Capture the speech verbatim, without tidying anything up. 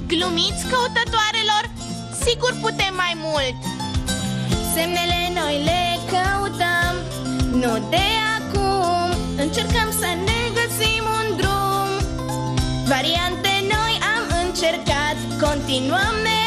Glumiți, căutătoarelor, sigur putem mai mult. Semnele noi le căutăm, nu de acum. Încercăm să ne găsim un drum. Variante noi am încercat, continuăm mereu.